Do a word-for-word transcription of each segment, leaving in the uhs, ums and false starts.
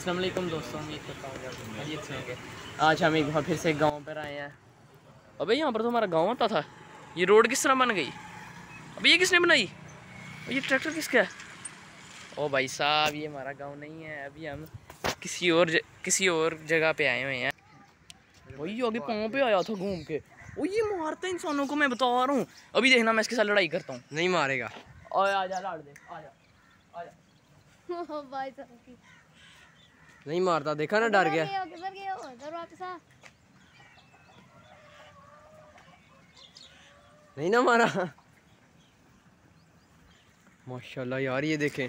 अस्सलाम वालेकुम दोस्तों, उम्मीद करता हूँ आप खैरियत से होंगे। आज हम एक बार फिर से गांव पर आए हैं। अबे यहाँ पर तो हमारा गांव आता था, ये रोड किस तरह बन गई? अबे ये किसने बनाई? ये ट्रैक्टर किसका है? ओ भाई साहब, ये हमारा गांव नहीं है, अभी हम किसी और ज... किसी और जगह पे आए हुए हैं। वही आगे पाँव पे आया था घूम के। ओ ये मारता है इंसानों को, मैं बता रहा हूँ। अभी देखना मैं इसके साथ लड़ाई करता हूँ। नहीं मारेगा। ओए आजा, लाड़ दे, आजा आजा। भाई साहब नहीं मारता, देखा ना, डर गया। किधर गए हो? इधर वापस आ। नहीं ना मारा। माशाल्लाह यार, ये देखें।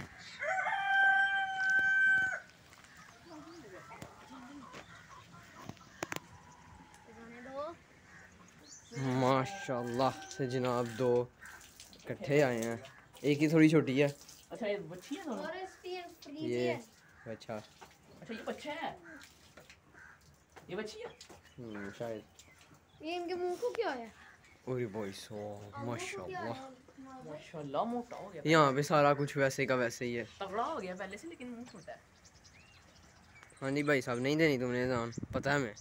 माशाल्लाह से जनाब दो इकट्ठे आए हैं। एक ही थोड़ी छोटी है। अच्छा ये बच्ची है दोनों? ये अच्छा अच्छा ये बच्चा है, ये बच्ची है। हम्म शायद। ये इनके मुंह को क्या है? ओए भाई साहब माशाल्लाह माशाल्लाह मोटा हो गया। यहाँ पे सारा कुछ वैसे का वैसे ही है, तगड़ा हो गया पहले से, लेकिन मुंह छोटा है। हाँ जी भाई साहब, नहीं देनी तुमने जान, पता है हमें।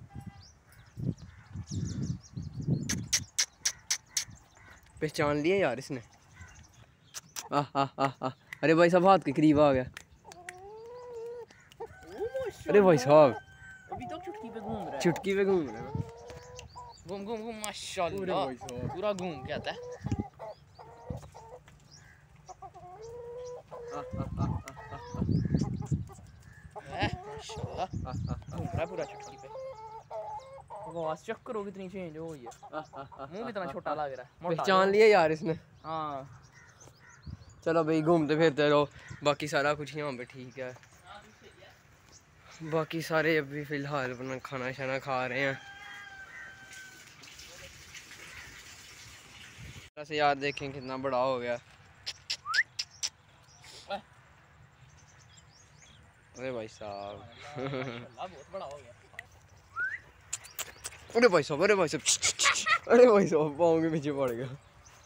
पहचान लिया यार इसने। आ, आ, आ, आ। अरे भाई साहब हाथ के करीब आ गया। अरे भाई साहब अभी तो चुटकी पे घूम रहा है। चुटकी पे घूम रहा है। घूम घूम घूम माशाल्लाह पूरा घूम के आता है। माशाल्लाह घूम रहा है पूरा चुटकी पे। आवाज चेक करो कितनी चेंज हो गई है, मुंह कितना छोटा लग रहा है। पहचान लिया यार इसने। हाँ चलो भाई घूमते फिरते रहो, बाकी सारा कुछ यहाँ पे ठीक है। बाकी सारे अभी फिलहाल अपना खाना शाना खा रहे हैं। वैसे यार देखें कितना बड़ा हो गया। अरे भाई साहब बहुत बड़ा हो गया। अरे भाई साहब, अरे भाई साहब, अरे भाई साहब पाँव के पीछे पड़ गया।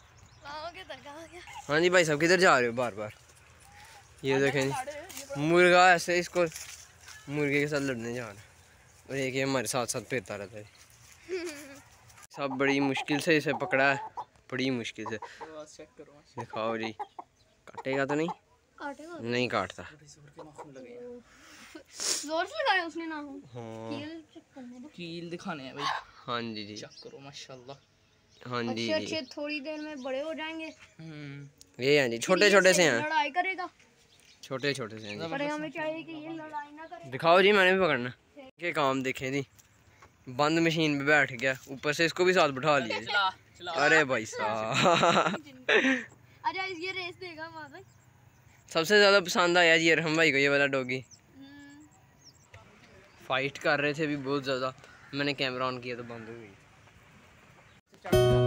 हाँ जी भाई साहब, किधर जा रहे हो बार बार? ये देखें मुर्गा, ऐसे इसको मुर्गे के साथ लड़ने जा रहा है, और एक ये हमारे साथ साथ फिरता रहता है। सब बड़ी मुश्किल से इसे पकड़ा है, बड़ी मुश्किल से। दिखाओ जी, काटेगा तो नहीं? काटेगा? नहीं काटता। जोर से लगाया उसने नाखून। हाँ कील चेक करने दो। कील दिखाने हैं भाई। हाँ जी जी, चेक करो माशाल्लाह। हाँ जी अच्छे जी, अच्छे थोड़ी देर में बड़े हो जाएंगे। हम्म ये हैं जी, छोटे छोटे से हैं, लड़ाई करेगा। छोटे छोटे से हैं। पर हमें चाहिए कि ये लड़ाई ना करे। दिखाओ जी, मैंने भी पकड़ना। के काम देखें जी, बंद मशीन पे बैठ गया, ऊपर से इसको भी साथ बिठा लिया जी। चला, चला। अरे भाई साहब अच्छा ये रेस देगा वहाँ। सबसे ज्यादा पसंद आया जी हम भाई को ये वाला डॉगी। फाइट कर रहे थे भी बहुत ज्यादा, मैंने कैमरा ऑन किया तो बंद हो गई।